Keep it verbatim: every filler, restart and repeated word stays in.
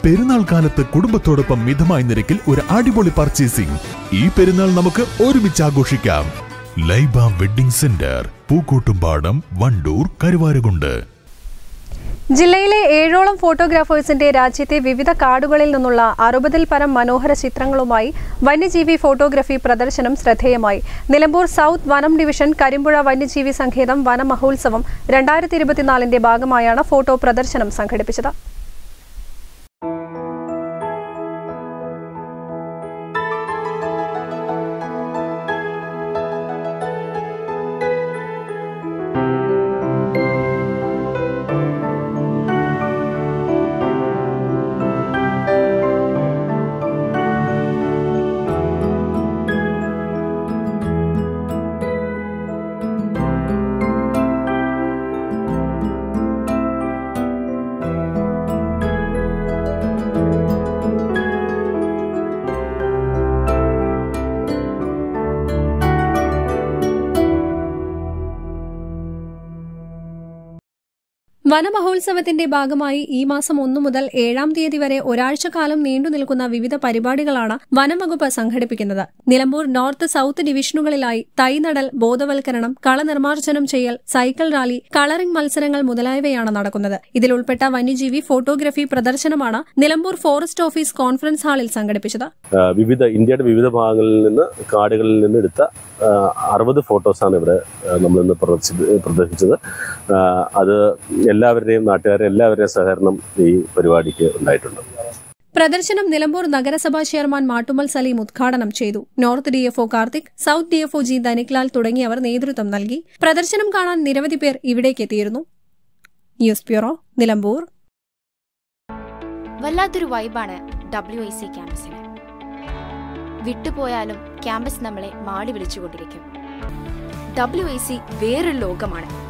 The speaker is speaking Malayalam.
പെരുന്നാൾ കാലത്ത് കുടുംബത്തോടൊപ്പം മിതമായ നിരക്കിൽ ഒരു അടിപൊളി പർച്ചേസിംഗ്. ഈ പെരുന്നാൾ നമുക്ക് ഒരുമിച്ച് ആഘോഷിക്കാം. Laiba wedding centre, Pookkottumpadam, Wandoor, Karuvarakundu. ജില്ലയിലെ ഏഴോളം ഫോട്ടോഗ്രാഫേഴ്സിന്റെ രാജ്യത്തെ വിവിധ കാടുകളിൽ നിന്നുള്ള അറുപതിൽ പരം മനോഹര ചിത്രങ്ങളുമായി വന്യജീവി ഫോട്ടോഗ്രഫി പ്രദർശനം ശ്രദ്ധേയമായി. നിലമ്പൂർ സൗത്ത് വനം ഡിവിഷൻ കരിമ്പുഴ വന്യജീവി സങ്കേതം വനമഹോത്സവം രണ്ടായിരത്തി ഇരുപത്തിനാലിന്റെ ഭാഗമായാണ് ഫോട്ടോ പ്രദർശനം സംഘടിപ്പിച്ചത്. വനമഹോത്സവത്തിന്റെ ഭാഗമായി ഈ മാസം ഒന്നു മുതൽ ഏഴാം തീയതി വരെ ഒരാഴ്ചക്കാലം നീണ്ടുനിൽക്കുന്ന വിവിധ പരിപാടികളാണ് വനംവകുപ്പ് സംഘടിപ്പിക്കുന്നത്. നിലമ്പൂർ നോർത്ത് സൌത്ത് ഡിവിഷനുകളിലായി തൈനടൽ, ബോധവൽക്കരണം, കളനിർമ്മാർജ്ജനം ചെയ്യൽ, സൈക്കിൾ റാലി, കളറിംഗ് മത്സരങ്ങൾ മുതലായവയാണ് നടക്കുന്നത്. ഇതിലുൾപ്പെട്ട വന്യജീവി ഫോട്ടോഗ്രഫി പ്രദർശനമാണ് നിലമ്പൂർ ഫോറസ്റ്റ് ഓഫീസ് കോൺഫറൻസ് ഹാളിൽ സംഘടിപ്പിച്ചത്. വിവിധ ഇന്ത്യയുടെ വിവിധ ഭാഗങ്ങളിൽ നിന്ന് കാടുകളിൽ നിന്ന് എടുത്ത അറുപത് ഫോട്ടോസാണ് ഇവിടെ നമ്മളിന്ന് പ്രദർശിപ്പിച്ചത്. അത് എല്ലാവരുടെയും നാട്ടുകാരെ എല്ലാവരുടെയും സഹകരണം ഈ പരിപാടിക്ക് ഉണ്ടായിട്ടുണ്ട്. പ്രദർശനം നിലമ്പൂർ നഗരസഭാ ചെയർമാൻ മാട്ടുമ്മൽ സലീം ഉദ്ഘാടനം ചെയ്തു. North DFO Karthik, south DFO G Dhaniklal തുടങ്ങിയവർ നേതൃത്വം നൽകി. പ്രദർശനം കാണാൻ നിരവധി പേർ ഇവിടേക്കെത്തിയിരുന്നു. News bureau, Nilambur. വല്ലാത്തൊരു വൈബാണ് ഡബ്ല്യു ഐ സി ക്യാമ്പസിന്. വിട്ടുപോയാലും ക്യാമ്പസ് നമ്മളെ മാടി വിളിച്ചുകൊണ്ടിരിക്കും. ഡബ്ല്യു ഐ സി വേറൊരു ലോകമാണ്.